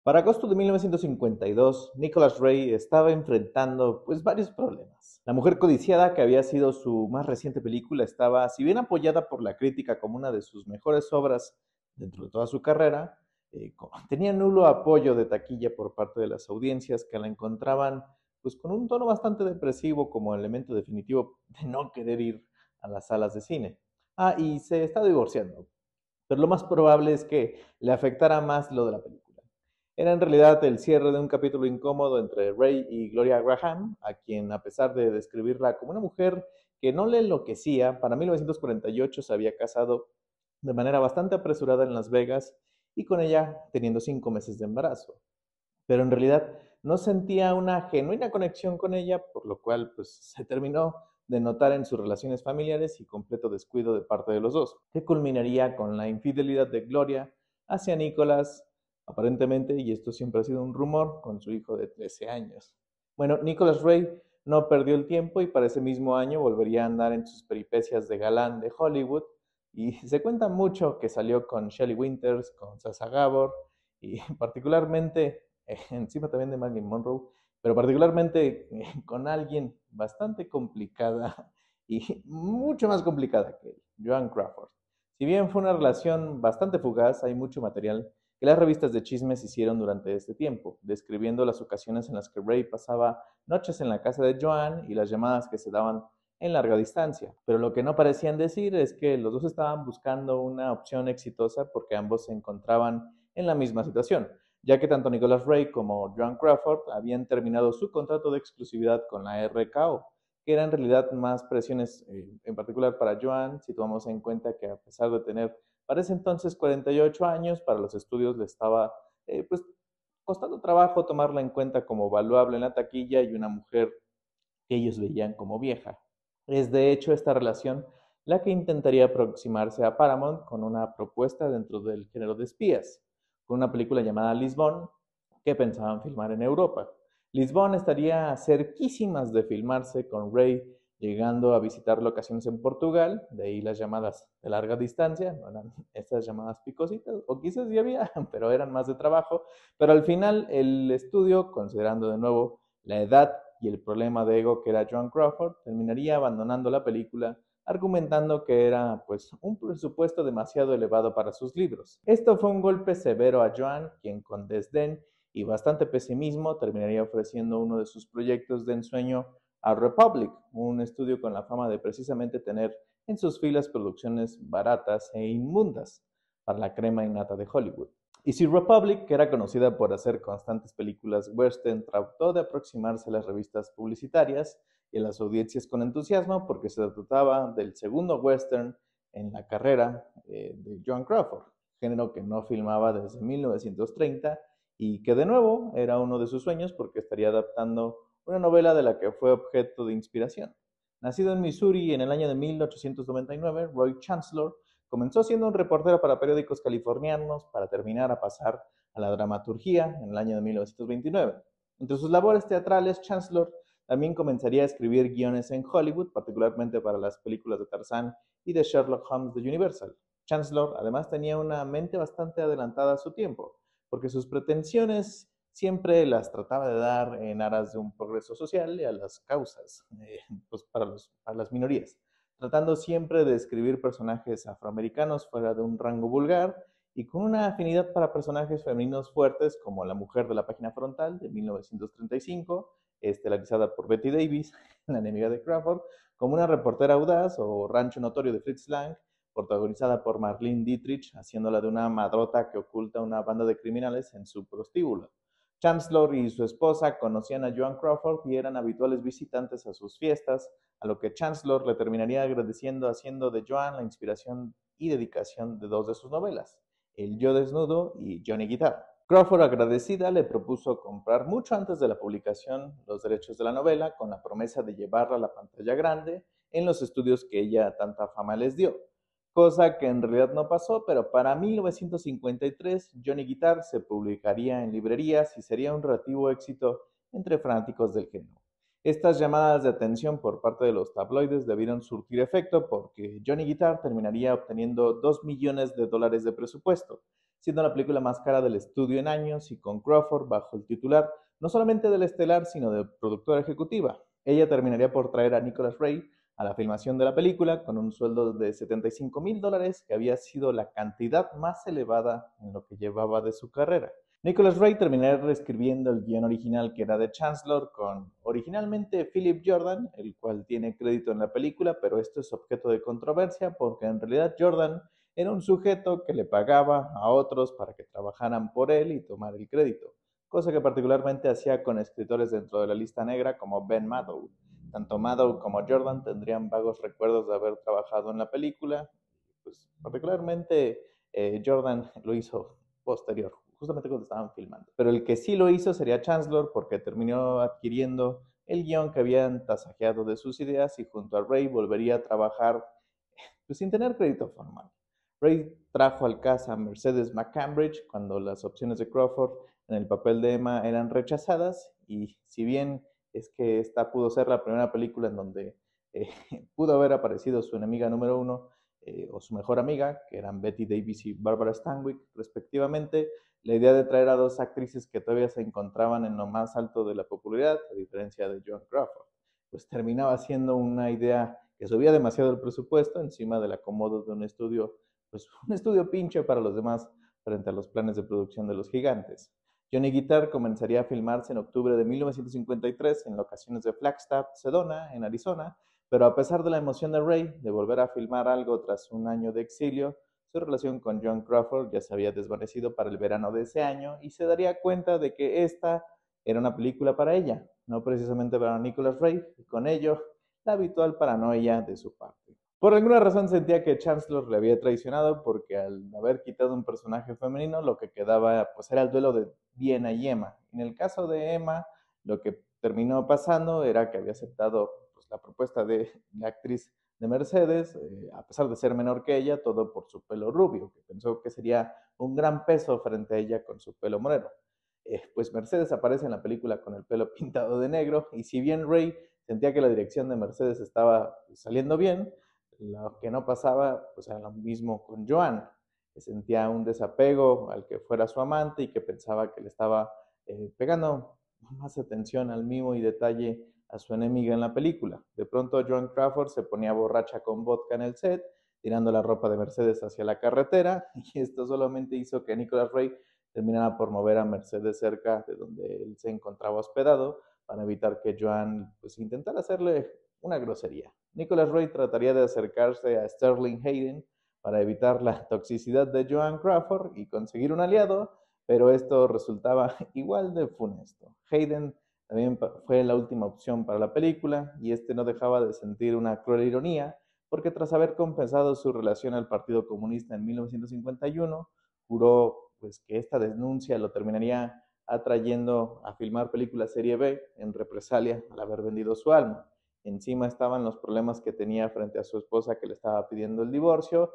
Para agosto de 1952, Nicholas Ray estaba enfrentando varios problemas. La mujer codiciada, que había sido su más reciente película, estaba, si bien apoyada por la crítica como una de sus mejores obras dentro de toda su carrera, tenía nulo apoyo de taquilla por parte de las audiencias que la encontraban con un tono bastante depresivo como elemento definitivo de no querer ir a las salas de cine. Ah, y se está divorciando, pero lo más probable es que le afectara más lo de la película. Era en realidad el cierre de un capítulo incómodo entre Ray y Gloria Graham, a quien, a pesar de describirla como una mujer que no le enloquecía, para 1948 se había casado de manera bastante apresurada en Las Vegas y con ella teniendo 5 meses de embarazo. Pero en realidad no sentía una genuina conexión con ella, por lo cual se terminó de notar en sus relaciones familiares y completo descuido de parte de los dos, que culminaría con la infidelidad de Gloria hacia Nicholas, aparentemente, y esto siempre ha sido un rumor, con su hijo de 13 años. Bueno, Nicholas Ray no perdió el tiempo y para ese mismo año volvería a andar en sus peripecias de galán de Hollywood, y se cuenta mucho que salió con Shelley Winters, con Sasa Gabor, y particularmente encima también de Marilyn Monroe, pero particularmente con alguien bastante complicada y mucho más complicada que él, Joan Crawford. Si bien fue una relación bastante fugaz, hay mucho material que las revistas de chismes hicieron durante este tiempo, describiendo las ocasiones en las que Ray pasaba noches en la casa de Joan y las llamadas que se daban en larga distancia. Pero lo que no parecían decir es que los dos estaban buscando una opción exitosa porque ambos se encontraban en la misma situación, ya que tanto Nicholas Ray como Joan Crawford habían terminado su contrato de exclusividad con la RKO, que era en realidad más presiones, en particular para Joan, si tomamos en cuenta que a pesar de tener para ese entonces 48 años, para los estudios le estaba costando trabajo tomarla en cuenta como valuable en la taquilla y una mujer que ellos veían como vieja. Es de hecho esta relación la que intentaría aproximarse a Paramount con una propuesta dentro del género de espías, con una película llamada Lisbon que pensaban filmar en Europa. Lisbon estaría cerquísimas de filmarse con Ray llegando a visitar locaciones en Portugal, de ahí las llamadas de larga distancia, no eran estas llamadas picositas, o quizás ya había, pero eran más de trabajo, pero al final el estudio, considerando de nuevo la edad y el problema de ego que era Joan Crawford, terminaría abandonando la película argumentando que era un presupuesto demasiado elevado para sus libros. Esto fue un golpe severo a Joan, quien con desdén y bastante pesimismo terminaría ofreciendo uno de sus proyectos de ensueño a Republic, un estudio con la fama de precisamente tener en sus filas producciones baratas e inmundas para la crema innata de Hollywood. Y si Republic, que era conocida por hacer constantes películas western, trató de aproximarse a las revistas publicitarias y a las audiencias con entusiasmo porque se trataba del segundo western en la carrera de Joan Crawford, género que no filmaba desde 1930 y que de nuevo era uno de sus sueños porque estaría adaptando una novela de la que fue objeto de inspiración. Nacido en Missouri en el año de 1899, Roy Chancellor comenzó siendo un reportero para periódicos californianos para terminar a pasar a la dramaturgia en el año de 1929. Entre sus labores teatrales, Chancellor también comenzaría a escribir guiones en Hollywood, particularmente para las películas de Tarzán y de Sherlock Holmes de Universal. Chancellor además tenía una mente bastante adelantada a su tiempo, porque sus pretensiones siempre las trataba de dar en aras de un progreso social y a las causas para las minorías, tratando siempre de escribir personajes afroamericanos fuera de un rango vulgar y con una afinidad para personajes femeninos fuertes como La mujer de la página frontal de 1935, estelarizada por Betty Davis, la enemiga de Crawford, como una reportera audaz, o Rancho Notorio de Fritz Lang, protagonizada por Marlene Dietrich, haciéndola de una madrota que oculta una banda de criminales en su prostíbulo. Chancellor y su esposa conocían a Joan Crawford y eran habituales visitantes a sus fiestas, a lo que Chancellor le terminaría agradeciendo haciendo de Joan la inspiración y dedicación de dos de sus novelas, El Yo Desnudo y Johnny Guitar. Crawford, agradecida, le propuso comprar mucho antes de la publicación los derechos de la novela con la promesa de llevarla a la pantalla grande en los estudios que ella tanta fama les dio, cosa que en realidad no pasó, pero para 1953 Johnny Guitar se publicaría en librerías y sería un relativo éxito entre fanáticos del género. Estas llamadas de atención por parte de los tabloides debieron surtir efecto porque Johnny Guitar terminaría obteniendo $2 millones de presupuesto, siendo la película más cara del estudio en años y con Crawford bajo el titular no solamente del estelar sino de productora ejecutiva. Ella terminaría por traer a Nicholas Ray a la filmación de la película con un sueldo de $75,000, que había sido la cantidad más elevada en lo que llevaba de su carrera. Nicholas Ray terminaría reescribiendo el guion original que era de Chancellor con originalmente Philip Jordan, el cual tiene crédito en la película, pero esto es objeto de controversia porque en realidad Jordan era un sujeto que le pagaba a otros para que trabajaran por él y tomar el crédito, cosa que particularmente hacía con escritores dentro de la lista negra como Ben Maddow. Tanto Maddow como Jordan tendrían vagos recuerdos de haber trabajado en la película, pues particularmente Jordan lo hizo posterior, justamente cuando estaban filmando. Pero el que sí lo hizo sería Chancellor porque terminó adquiriendo el guión que habían tasajeado de sus ideas y junto a Ray volvería a trabajar pues, sin tener crédito formal. Ray trajo al cast a Mercedes McCambridge cuando las opciones de Crawford en el papel de Emma eran rechazadas y si bien es que esta pudo ser la primera película en donde eh, pudo haber aparecido su enemiga número uno o su mejor amiga, que eran Betty Davis y Barbara Stanwyck respectivamente, la idea de traer a dos actrices que todavía se encontraban en lo más alto de la popularidad, a diferencia de Joan Crawford, pues terminaba siendo una idea que subía demasiado el presupuesto encima del acomodo de un estudio, pues un estudio pinche para los demás frente a los planes de producción de los gigantes. Johnny Guitar comenzaría a filmarse en octubre de 1953 en locaciones de Flagstaff, Sedona, en Arizona, pero a pesar de la emoción de Ray de volver a filmar algo tras un año de exilio, su relación con Joan Crawford ya se había desvanecido para el verano de ese año y se daría cuenta de que esta era una película para ella, no precisamente para Nicholas Ray, y con ello la habitual paranoia de su parte. Por alguna razón sentía que Chancellor le había traicionado porque al haber quitado un personaje femenino lo que quedaba pues era el duelo de Diana y Emma. En el caso de Emma lo que terminó pasando era que había aceptado pues, la propuesta de la actriz de Mercedes, a pesar de ser menor que ella, todo por su pelo rubio, que pensó que sería un gran peso frente a ella con su pelo moreno. Pues Mercedes aparece en la película con el pelo pintado de negro y si bien Ray sentía que la dirección de Mercedes estaba saliendo bien, lo que no pasaba pues era lo mismo con Joan, que sentía un desapego al que fuera su amante y que pensaba que le estaba pegando más atención al mimo y detalle a su enemiga en la película. De pronto Joan Crawford se ponía borracha con vodka en el set, tirando la ropa de Mercedes hacia la carretera y esto solamente hizo que Nicholas Ray terminara por mover a Mercedes cerca de donde él se encontraba hospedado para evitar que Joan pues, intentara hacerle una grosería. Nicholas Ray trataría de acercarse a Sterling Hayden para evitar la toxicidad de Joan Crawford y conseguir un aliado, pero esto resultaba igual de funesto. Hayden también fue la última opción para la película y este no dejaba de sentir una cruel ironía porque tras haber compensado su relación al Partido Comunista en 1951, juró pues, que esta denuncia lo terminaría atrayendo a filmar películas serie B en represalia al haber vendido su alma. Encima estaban los problemas que tenía frente a su esposa que le estaba pidiendo el divorcio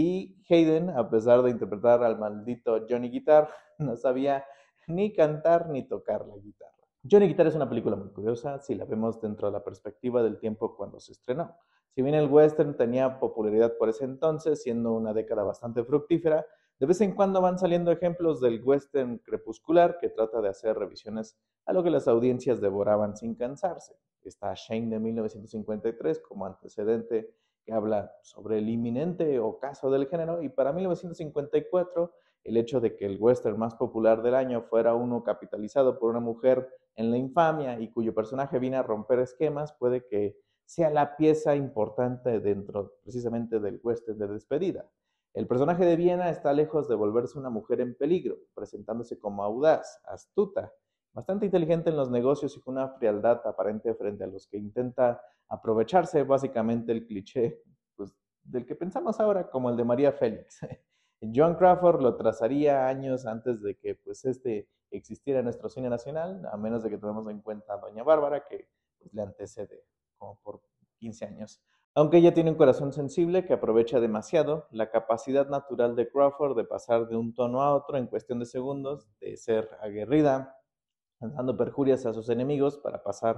y Hayden, a pesar de interpretar al maldito Johnny Guitar, no sabía ni cantar ni tocar la guitarra. Johnny Guitar es una película muy curiosa si la vemos dentro de la perspectiva del tiempo cuando se estrenó. Si bien el western tenía popularidad por ese entonces, siendo una década bastante fructífera, de vez en cuando van saliendo ejemplos del western crepuscular que trata de hacer revisiones a lo que las audiencias devoraban sin cansarse. Está Shane de 1953 como antecedente que habla sobre el inminente ocaso del género y para 1954 el hecho de que el western más popular del año fuera uno capitalizado por una mujer en la infamia y cuyo personaje viene a romper esquemas puede que sea la pieza importante dentro precisamente del western de despedida. El personaje de Viena está lejos de volverse una mujer en peligro, presentándose como audaz, astuta, bastante inteligente en los negocios y con una frialdad aparente frente a los que intenta aprovecharse básicamente el cliché pues, del que pensamos ahora como el de María Félix. Joan Crawford lo trazaría años antes de que pues, existiera en nuestro cine nacional, a menos de que tomemos en cuenta a Doña Bárbara, que pues, le antecede como por 15 años. Aunque ella tiene un corazón sensible que aprovecha demasiado la capacidad natural de Crawford de pasar de un tono a otro en cuestión de segundos, de ser aguerrida, lanzando perjurias a sus enemigos para pasar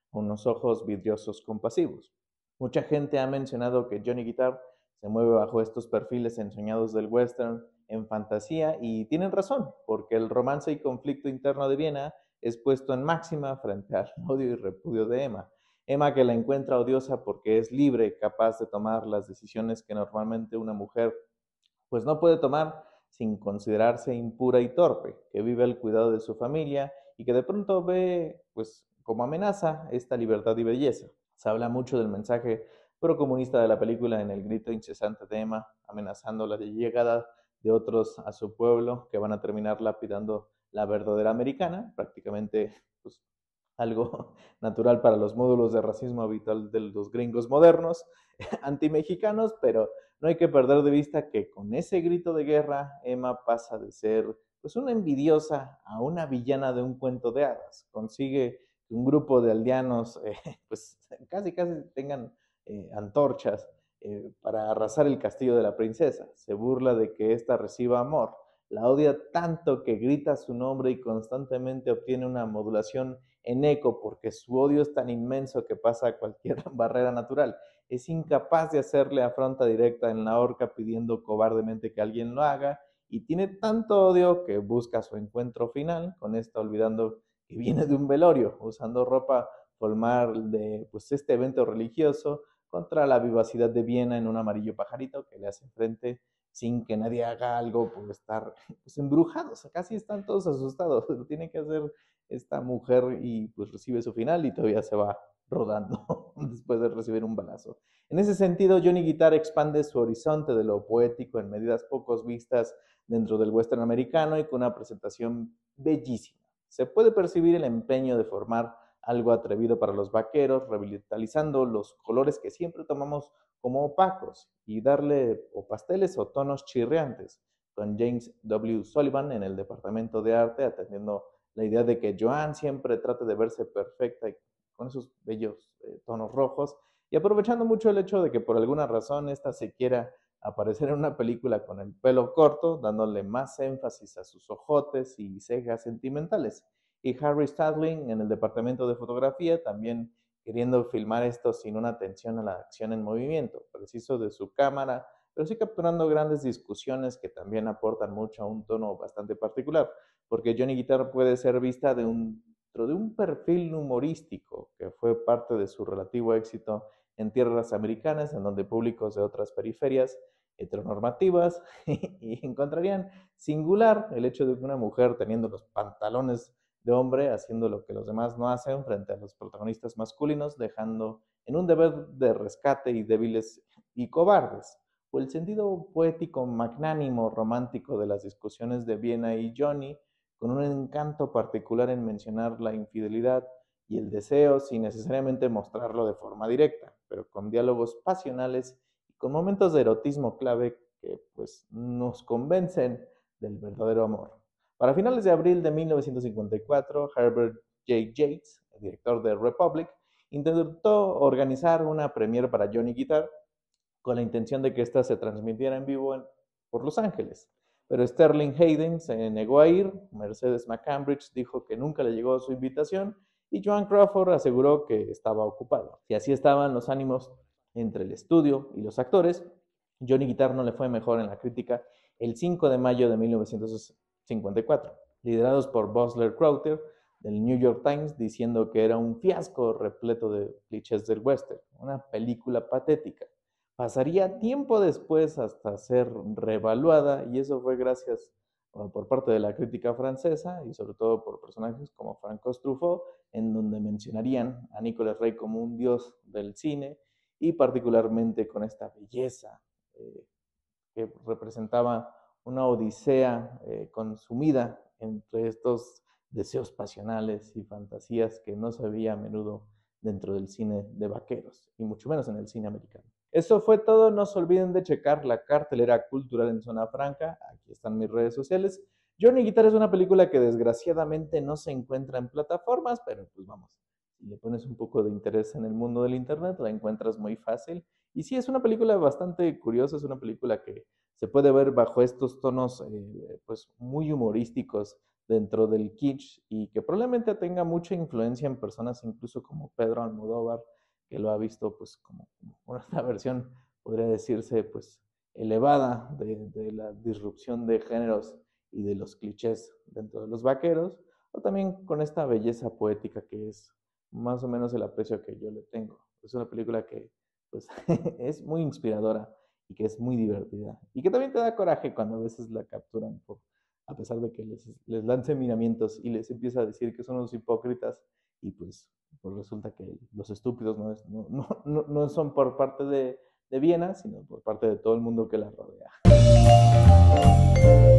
unos ojos vidriosos compasivos. Mucha gente ha mencionado que Johnny Guitar se mueve bajo estos perfiles ensoñados del western en fantasía y tienen razón, porque el romance y conflicto interno de Viena es puesto en máxima frente al odio y repudio de Emma. Emma que la encuentra odiosa porque es libre, capaz de tomar las decisiones que normalmente una mujer pues no puede tomar sin considerarse impura y torpe, que vive al cuidado de su familia y que de pronto ve pues como amenaza esta libertad y belleza. Se habla mucho del mensaje procomunista de la película en el grito incesante de Emma, amenazando la llegada de otros a su pueblo que van a terminar lapidando la verdadera americana, prácticamente pues, algo natural para los módulos de racismo habitual de los gringos modernos, antimexicanos, pero no hay que perder de vista que con ese grito de guerra, Emma pasa de ser pues una envidiosa a una villana de un cuento de hadas. Consigue que un grupo de aldeanos pues casi tengan antorchas para arrasar el castillo de la princesa. Se burla de que ésta reciba amor. La odia tanto que grita su nombre y constantemente obtiene una modulación en eco porque su odio es tan inmenso que pasa cualquier barrera natural. Es incapaz de hacerle afronta directa en la horca pidiendo cobardemente que alguien lo haga y tiene tanto odio que busca su encuentro final, con esto olvidando que viene de un velorio, usando ropa formal de pues, este evento religioso contra la vivacidad de Viena en un amarillo pajarito que le hace frente sin que nadie haga algo por estar pues, embrujados. Casi están todos asustados. Lo tiene que hacer esta mujer y pues recibe su final y todavía se va rodando después de recibir un balazo. En ese sentido, Johnny Guitar expande su horizonte de lo poético en medidas pocos vistas dentro del western americano y con una presentación bellísima. Se puede percibir el empeño de formar algo atrevido para los vaqueros, revitalizando los colores que siempre tomamos como opacos y darle o pasteles o tonos chirriantes, con James W. Sullivan en el departamento de arte atendiendo la idea de que Joan siempre trate de verse perfecta y con esos bellos tonos rojos y aprovechando mucho el hecho de que por alguna razón esta se quiera aparecer en una película con el pelo corto, dándole más énfasis a sus ojotes y cejas sentimentales. Y Harry Stadling en el departamento de fotografía también queriendo filmar esto sin una atención a la acción en movimiento, preciso de su cámara, pero sí capturando grandes discusiones que también aportan mucho a un tono bastante particular, porque Johnny Guitar puede ser vista dentro de un perfil humorístico que fue parte de su relativo éxito en tierras americanas, en donde públicos de otras periferias heteronormativas y encontrarían singular el hecho de que una mujer teniendo los pantalones de hombre haciendo lo que los demás no hacen frente a los protagonistas masculinos, dejando en un deber de rescate y débiles y cobardes. O el sentido poético, magnánimo, romántico de las discusiones de Viena y Johnny, con un encanto particular en mencionar la infidelidad y el deseo sin necesariamente mostrarlo de forma directa, pero con diálogos pasionales y con momentos de erotismo clave que pues nos convencen del verdadero amor. Para finales de abril de 1954, Herbert J. Yates, el director de Republic, intentó organizar una premiere para Johnny Guitar con la intención de que ésta se transmitiera en vivo por Los Ángeles. Pero Sterling Hayden se negó a ir, Mercedes McCambridge dijo que nunca le llegó su invitación y Joan Crawford aseguró que estaba ocupado. Si así estaban los ánimos entre el estudio y los actores, Johnny Guitar no le fue mejor en la crítica el 5 de mayo de 1954, liderados por Buzler Crowther del New York Times diciendo que era un fiasco repleto de clichés del western, una película patética. Pasaría tiempo después hasta ser reevaluada y eso fue gracias por parte de la crítica francesa y sobre todo por personajes como Francois Truffaut, en donde mencionarían a Nicolas Rey como un dios del cine y particularmente con esta belleza que representaba una odisea consumida entre estos deseos pasionales y fantasías que no se veía a menudo dentro del cine de vaqueros, y mucho menos en el cine americano. Eso fue todo, no se olviden de checar la cartelera cultural en Zona Franca, aquí están mis redes sociales. Johnny Guitar es una película que desgraciadamente no se encuentra en plataformas, pero pues vamos, si le pones un poco de interés en el mundo del internet, la encuentras muy fácil. Y sí, es una película bastante curiosa, es una película que se puede ver bajo estos tonos pues muy humorísticos dentro del kitsch y que probablemente tenga mucha influencia en personas incluso como Pedro Almodóvar, que lo ha visto pues como una versión, podría decirse, pues elevada de la disrupción de géneros y de los clichés dentro de los vaqueros, o también con esta belleza poética que es más o menos el aprecio que yo le tengo. Es una película que pues es muy inspiradora y que es muy divertida y que también te da coraje cuando a veces la capturan a pesar de que les lance miramientos y les empieza a decir que son unos hipócritas y pues resulta que los estúpidos no son por parte de Viena, sino por parte de todo el mundo que la rodea.